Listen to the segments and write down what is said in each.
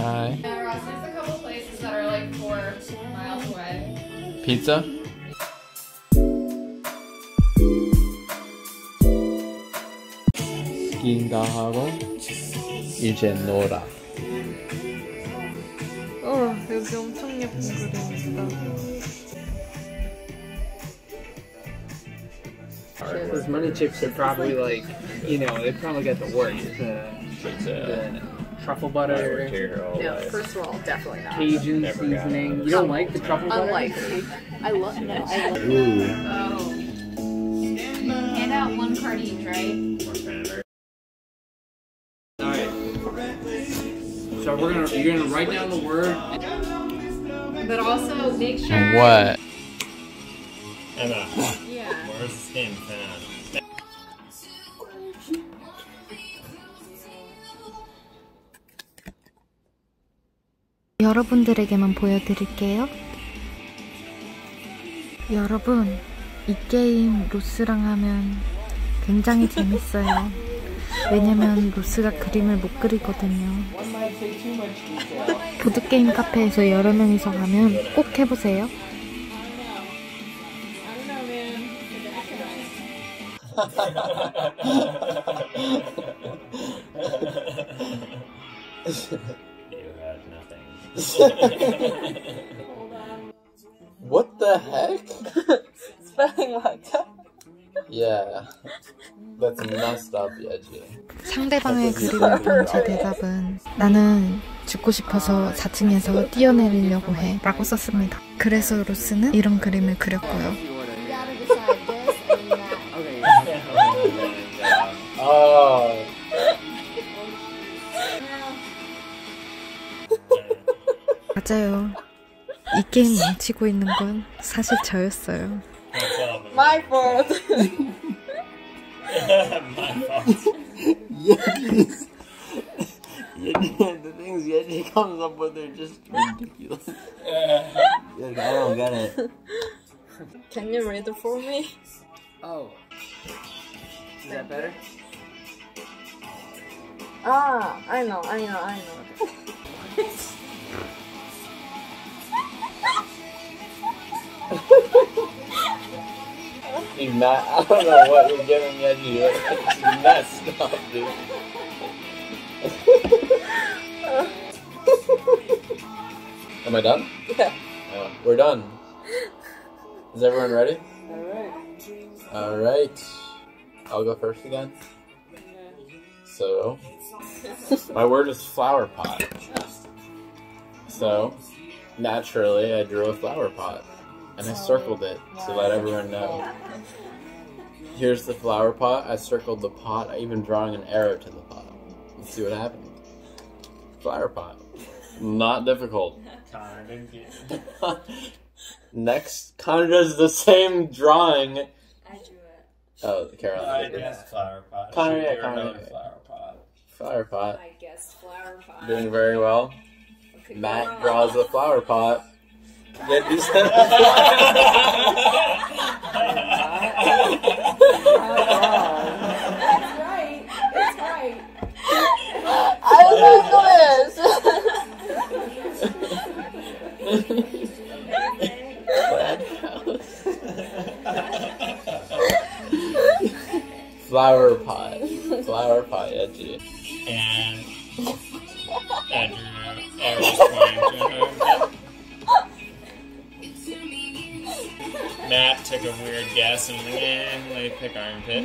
Hi. Yeah, Ross, there's a couple places that are like 4 miles away. Pizza? 스키잉 다 하고 이제 놀아. 여기 엄청 예쁜 그림 있다. Those money chips are probably like, you know, they probably got the work. The truffle butter, No, first of all, definitely not. Cajun seasoning. You don't like the truffle butter? Unlikely. I love no. I love Oh. Hand out 1 card each, right? Alright. So you're gonna write down the word. But also make sure. What? Emma, Yeah. where's the skin fan? 여러분들에게만 보여드릴게요. 여러분, 이 게임 로스랑 하면 굉장히 재밌어요. 왜냐면 로스가 그림을 못 그리거든요. 보드게임 카페에서 여러 명이서 가면 꼭 해보세요. You had nothing. What the heck? spelling 맞아? Yeah. That's messed up, Yeji. 상대방의 그림을 본 제 대답은 나는 죽고 싶어서 4층에서 뛰어내리려고 해 라고 썼습니다. 그래서 로스는 이런 그림을 그렸고요. Oh. 맞아요. 이 게임 망치고 있는 건 사실 저였어요. My fault. My fault. Yeji's. The things Yeji comes up with are just ridiculous. Like, I don't get it. Can you read it for me? Oh. Is that better? Ah, I know. He's mad. I don't know what you're giving Yeji. It's messed up, dude. Am I done? Yeah. We're done. Is everyone ready? Alright. Alright. I'll go first again. So, my word is flower pot. So, naturally, I drew a flower pot. And I circled it to let everyone know. Here's the flower pot. I circled the pot. I even drawing an arrow to the pot. Let's see what happens. Flower pot. Not difficult. Connor didn't get it. Next, Connor does the same drawing. I drew it. Oh, Caroline. I guessed flower pot. Connor, Should yeah, do Connor, another yeah. flower pot. Flower pot. I guessed flower pot. Doing very well. Okay, Matt draws the flower pot. Get this. That's right. That's right. I don't Flower pot. Flower pot, Edgy. And Andrew arrows pointing to her. Matt took a weird guess and was like, let me pick armpit.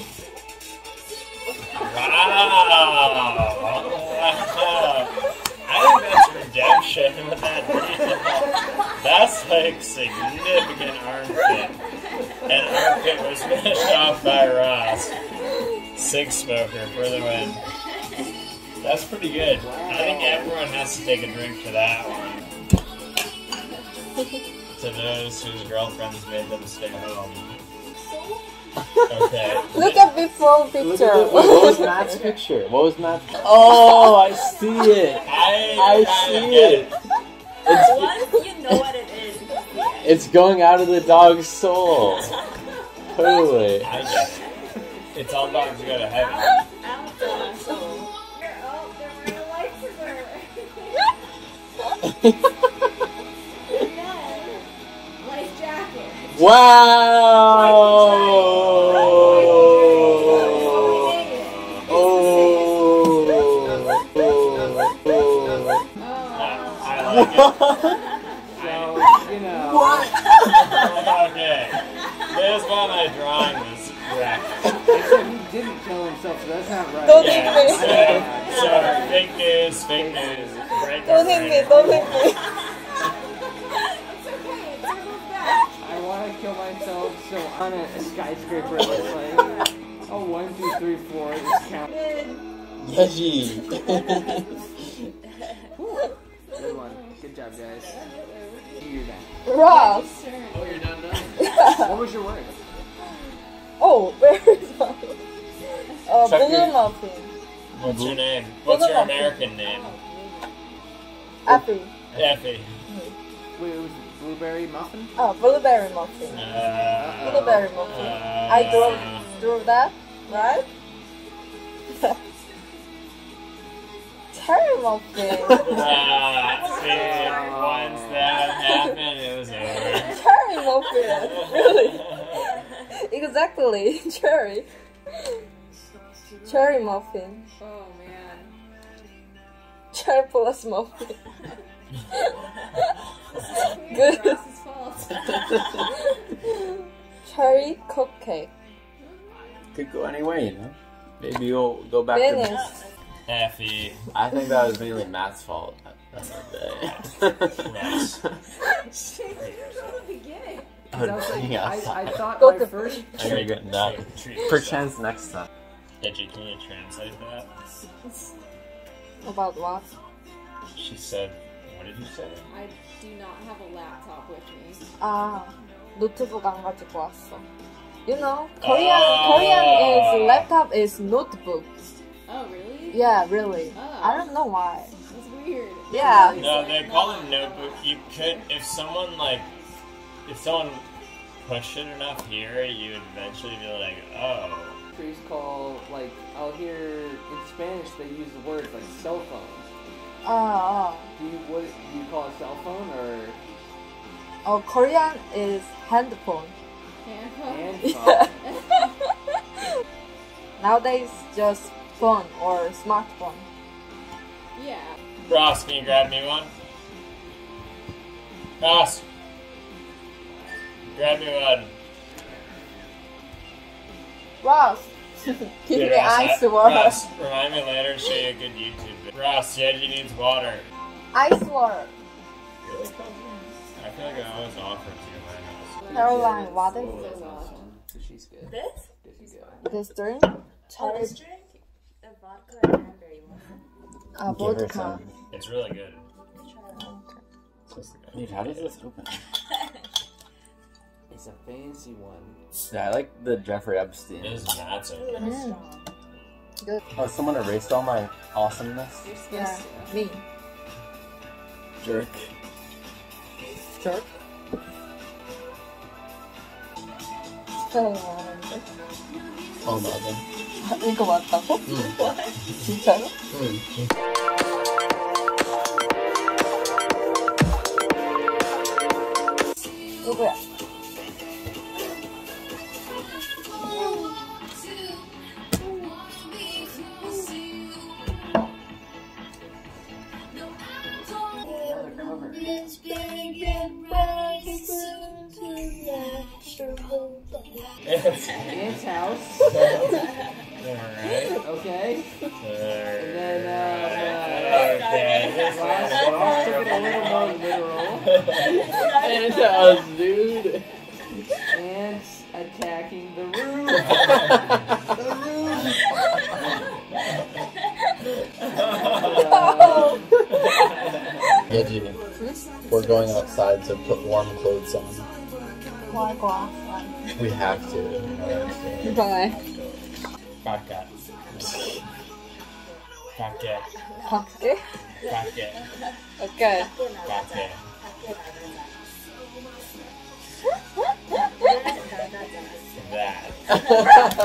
Wow! I think that's redemption with that name. That's like significant armpit. And armpit was finished off by Ross. Six smoker for the win. That's pretty good. I think everyone has to take a drink to that one. To those whose girlfriends made them stay home. Okay. Look at before picture. What was Matt's picture? What was Matt's? Oh, I see it. I see it. Once you know what it is. It's going out of the dog's soul. Totally. I guess. It's all dogs go to heaven. Out the soul. Oh, there were lights in there. Life jacket. Wow! I like it. So, you know. Okay. This one my drawing was wrecked. Except he didn't kill himself, so that's not right. Don't Yeah, hit me. so fake news, fake news. Break Don't hit me. Don't hit me. I want to kill myself, so on a skyscraper, it's like, oh, 1, 2, 3, 4, just count. Yeji. Good one. Good job, guys. You're done. Ross. Oh, you're not done? What was your word? Oh, where is my? Check Blue your- muffin. What's your name? What's your American name? Effie. Effie. Wait, it was blueberry muffin? Oh, blueberry muffin. Blueberry muffin. I drew that, right? Cherry muffin. See, once that happened, it was over. Cherry muffin. Really? Exactly. Cherry. Cherry muffin. Oh man. Cherry plus muffin. Good. Ross's fault. Cherry cupcake. Could go any way, you know? Maybe you'll go back Finish. to... Effie. I think that was mainly Matt's fault at the end of the day. Nice. From the beginning. I was like, Yeah, I thought Go my to- first... I'm gonna get that. Treat yourself. Perchance next time. Edgy, can you translate that? About what? She said, what did you say? I do not have a laptop with me. 아, 노트북 안 가지고 왔어. You know, Korean is laptop is notebook. Oh really? Yeah, really. Oh. I don't know why. That's weird. Yeah. No, they call them notebook. You could, if someone pushed it enough here, you would eventually be like, oh. Trees call, like, I'll hear in Spanish they use the words like cell phones. What do you call a cell phone or Oh, Korean is handphone. Handphone. handphone? Nowadays, just phone or smartphone. Yeah. Ross, can you grab me one? Ross, grab me one. Ross, give Hey, me Ross, ice water. Ross, remind me later to show you a good YouTube video. Ross, Yeji needs water. Ice water. Really, cousin? I feel like I always offer it to you in my house. Caroline, water. She's good. This? She's good. This drink? Oh, this drink? The vodka and cranberry one. Give her Vodka. some. It's really good. Dude, how does this open? It's a fancy one. Yeah, I like the Jeffrey Epstein. It is not so good. Good. Oh, someone erased all my awesomeness? Yeah, me. Jerk. Jerk. 많은데? Oh, 맞아. 이거 맞다고? 진짜로? 누구야? Aunt's house. Alright. Okay. And then, Ross took it a little more literal. Aunt's house, dude. Ants attacking the roof. The roof. Yeji, we're going outside to put warm clothes on. Why go outside? We have to. Why? Vodka. Vodka. 밖에? Vodka. Okay. Vodka. That.